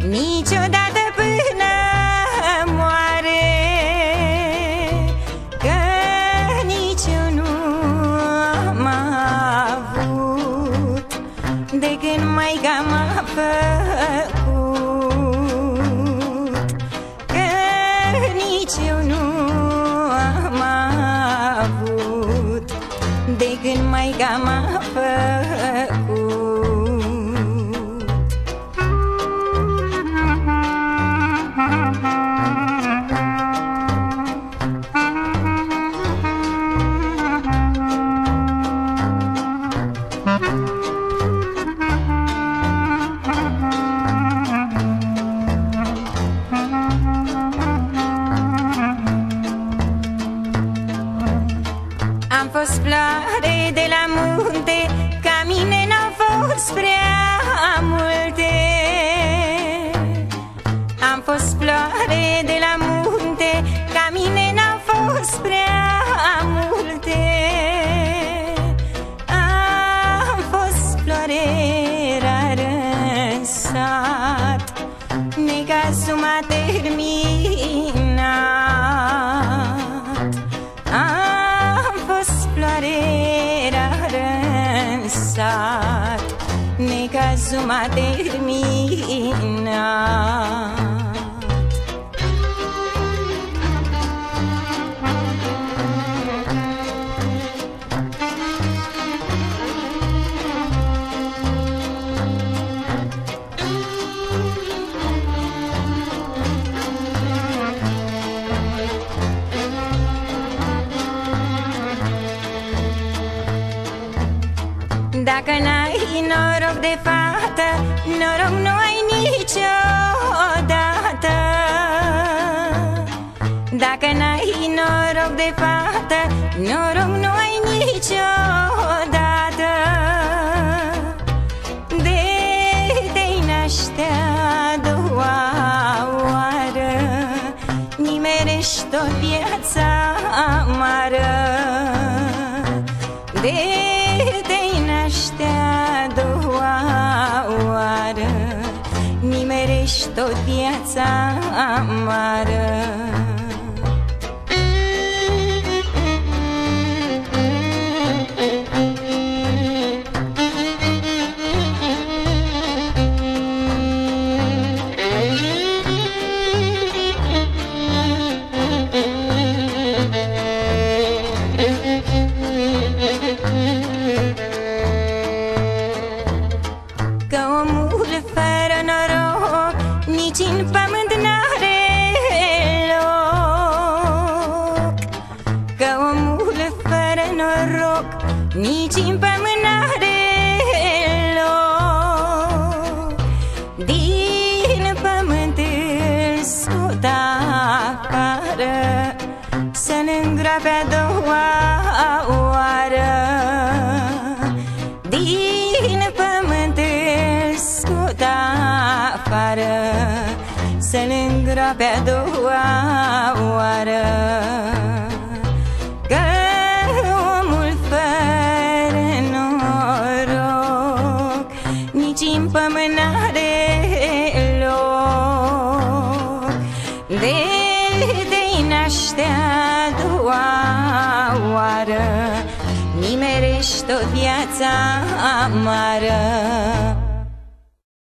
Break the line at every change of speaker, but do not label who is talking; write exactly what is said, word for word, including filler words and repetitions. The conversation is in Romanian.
niciodată până moare, că nici eu nu am avut de când maica m-a făcut, că nici eu nu am avut de când maica m-a făcut. Am fost floare de la munte, ca mine n-au fost prea multe. Am fost floare de la munte, ca mine n-au fost prea multe. Am fost floare rară în sat, necazul m-a terminat. Necazul m-a terminat. Dacă n-ai noroc de fată, noroc nu ai niciodată. Dacă n-ai noroc de fată, noroc nu ai niciodată. De te-ai naște a doua oară, nimerești tot viața amară. De te-ai naște a doua oară, nimerești tot viața amară. Că omul fără noroc nici în pământ n-are loc. Că omul fără noroc nici în pământ n-are loc. Din pământ îl scot afară, să-l îngroape a doua oară. Din pământ îl scot afară, să-l îngroape a doua oară. Că omul fără noroc nici în pământ n-are loc. De te-ai naște a doua oară, nimerești tot viața amară.